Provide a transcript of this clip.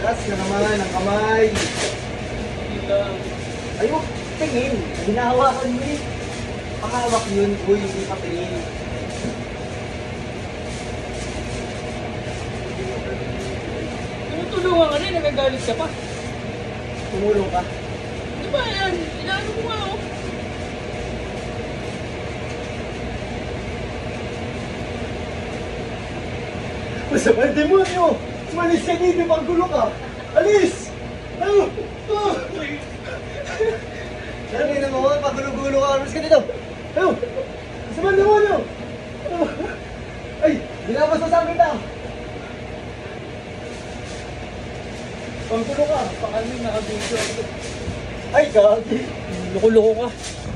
Taas na naman ang kamay. Ayun, tingin. Hinahawakan mo eh. Pakahawak yun, uy, hindi pa tingin. Tumutulungan ka rin, nagagalit ka pa. Tumulong ka. Di ba yan? Inaano mo nga oh. Masama ang demonyo! Umalis ka dito, paggulo ka! Alis! Ano? Sabi na mo, pagulo-gulo ka, alis ka dito! Ano? Masama ang demonyo! Ay! Dilabas na sa akin na! Paggulo ka! Paano yung nakabidyo ako? Ay, gagi! Loko-loko ka.